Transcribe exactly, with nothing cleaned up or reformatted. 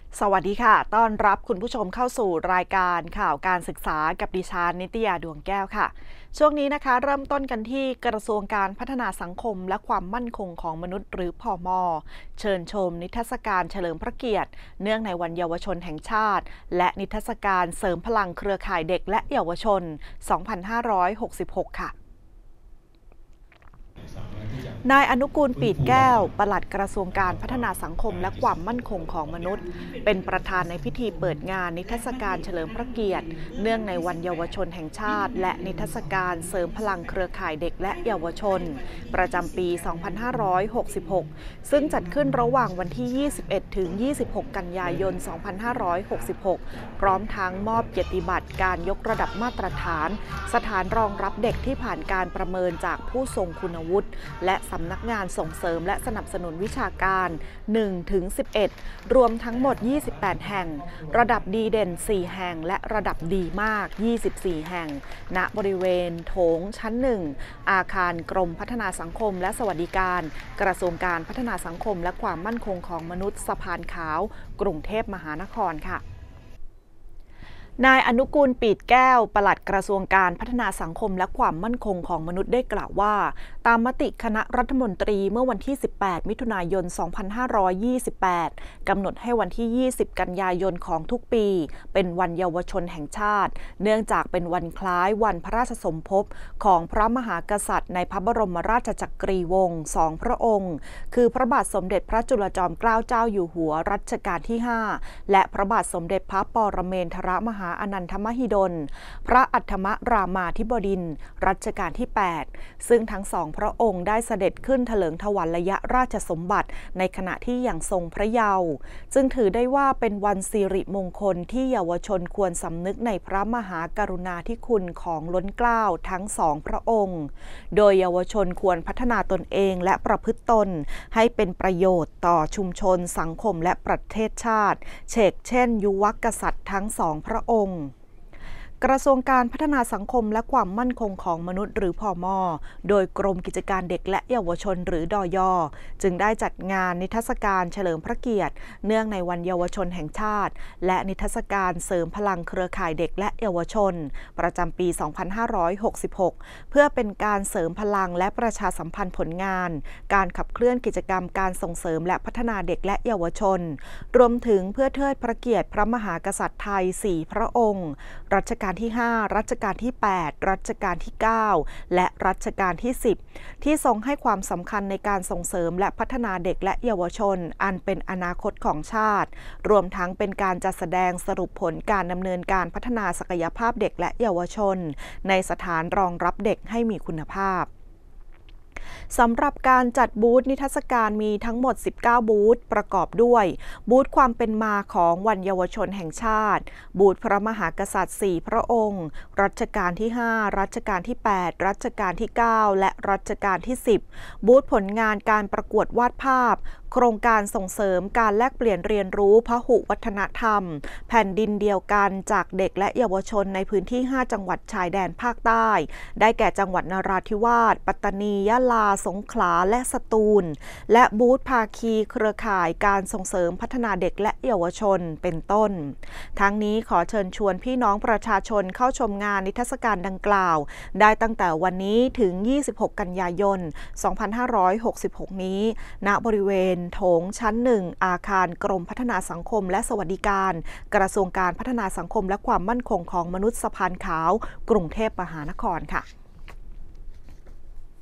สวัสดีค่ะต้อนรับคุณผู้ชมเข้าสู่รายการข่าวการศึกษากับดิฉันนิตยาดวงแก้วค่ะช่วงนี้นะคะเริ่มต้นกันที่กระทรวงการพัฒนาสังคมและความมั่นคงของมนุษย์หรือพม.เชิญชมนิทรรศการเฉลิมพระเกียรติเนื่องในวันเยาวชนแห่งชาติและนิทรรศการเสริมพลังเครือข่ายเด็กและเยาวชน สองพันห้าร้อยหกสิบหก ค่ะนายอนุกูลปีดแก้วปลัดกระทรวงการพัฒนาสังคมและความมั่นคงของมนุษย์เป็นประธานในพิธีเปิดงานนิทรรศการเฉลิมพระเกียรติเนื่องในวันเยาวชนแห่งชาติและนิทรรศการเสริมพลังเครือข่ายเด็กและเยาวชนประจำปี สองพันห้าร้อยหกสิบหก ซึ่งจัดขึ้นระหว่างวันที่ ยี่สิบเอ็ด ถึง ยี่สิบหก กันยายน สองพันห้าร้อยหกสิบหก พร้อมทั้งมอบเกียรติบัตรการยกระดับมาตรฐานสถานรองรับเด็กที่ผ่านการประเมินจากผู้ทรงคุณวุฒิและสำนักงานส่งเสริมและสนับสนุนวิชาการ หนึ่งถึงสิบเอ็ด รวมทั้งหมด ยี่สิบแปด แห่งระดับดีเด่น สี่ แห่งและระดับดีมาก ยี่สิบสี่ แห่งณบริเวณโถงชั้น หนึ่ง อาคารกรมพัฒนาสังคมและสวัสดิการกระทรวงการพัฒนาสังคมและความมั่นคงของมนุษย์สะพานขาวกรุงเทพมหานครค่ะนายอนุกูลปีดแก้วปลัดกระทรวงการพัฒนาสังคมและความมั่นคงของมนุษย์ได้กล่าวว่าตามมติคณะรัฐมนตรีเมื่อวันที่ สิบแปด มิถุนายน สองพันห้าร้อยยี่สิบแปด กำหนดให้วันที่ ยี่สิบ กันยายนของทุกปีเป็นวันเยาวชนแห่งชาติเนื่องจากเป็นวันคล้ายวันพระราชสมภพของพระมหากษัตริย์ในพระบรมราชจักรีวงศ์สองพระองค์คือพระบาทสมเด็จพระจุลจอมเกล้าเจ้าอยู่หัวรัชกาลที่ ห้า และพระบาทสมเด็จพระปรเมนทรมหาอนันทมหิดลพระอัฏฐมรามาธิบดินทร์รัชกาลที่ แปด ซึ่งทั้งสองพระองค์ได้เสด็จขึ้นเถลิงถวัลยราชสมบัติในขณะที่ยังทรงพระเยาว์จึงถือได้ว่าเป็นวันสิริมงคลที่เยาวชนควรสำนึกในพระมหากรุณาธิคุณของล้นเกล้าทั้งสองพระองค์โดยเยาวชนควรพัฒนาตนเองและประพฤติตนให้เป็นประโยชน์ต่อชุมชนสังคมและประเทศชาติเฉกเช่นยุวกษัตริย์ทั้งสองพระองค์กระทรวงการพัฒนาสังคมและความมั่นคงของมนุษย์หรือพม.โดยกรมกิจการเด็กและเยาวชนหรือดย.จึงได้จัดงานนิทรรศการเฉลิมพระเกียรติเนื่องในวันเยาวชนแห่งชาติและนิทรรศการเสริมพลังเครือข่ายเด็กและเยาวชนประจำปี สองพันห้าร้อยหกสิบหก เพื่อเป็นการเสริมพลังและประชาสัมพันธ์ผลงานการขับเคลื่อนกิจกรรมการส่งเสริมและพัฒนาเด็กและเยาวชนรวมถึงเพื่อเทิดพระเกียรติพระมหากษัตริย์ไทย สี่ พระองค์รัชกาลที่ ห้า รัชกาลที่ แปด รัชกาลที่ เก้า และรัชกาลที่ สิบ ที่ทรงให้ความสำคัญในการส่งเสริมและพัฒนาเด็กและเยาวชนอันเป็นอนาคตของชาติรวมทั้งเป็นการจัดแสดงสรุปผลการดำเนินการพัฒนาศักยภาพเด็กและเยาวชนในสถานรองรับเด็กให้มีคุณภาพสำหรับการจัดบูธนิทรรศการมีทั้งหมด สิบเก้า บูธประกอบด้วยบูธความเป็นมาของวันเยาวชนแห่งชาติบูธพระมหากษัตริย์ สี่ พระองค์รัชกาลที่ ห้า รัชกาลที่ แปด รัชกาลที่ เก้า และรัชกาลที่ สิบ บูธผลงานการประกวดวาดภาพโครงการส่งเสริมการแลกเปลี่ยนเรียนรู้พหุวัฒนธรรมแผ่นดินเดียวกันจากเด็กและเยาวชนในพื้นที่ ห้า จังหวัดชายแดนภาคใต้ได้แก่จังหวัดนราธิวาสปัตตานียะลาสงขลาและสตูลและบูธภาคีเครือข่ายการส่งเสริมพัฒนาเด็กและเยาวชนเป็นต้นทั้งนี้ขอเชิญชวนพี่น้องประชาชนเข้าชมงานนิทรรศการดังกล่าวได้ตั้งแต่วันนี้ถึง ยี่สิบหก กันยายน สองพันห้าร้อยหกสิบหก นี้ณบริเวณโถงชั้น หนึ่ง อาคารกรมพัฒนาสังคมและสวัสดิการกระทรวงการพัฒนาสังคมและความมั่นคงของมนุษย์สะพานขาวกรุงเทพมหานครค่ะ